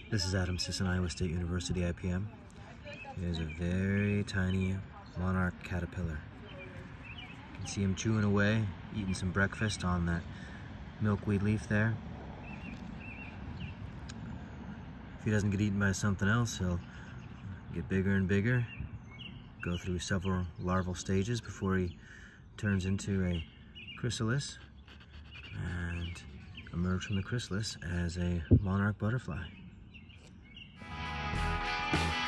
This is Adam Sisson, Iowa State University IPM. It is a very tiny monarch caterpillar. You can see him chewing away, eating some breakfast on that milkweed leaf there. If he doesn't get eaten by something else, he'll get bigger and bigger, go through several larval stages before he turns into a chrysalis and emerge from the chrysalis as a monarch butterfly.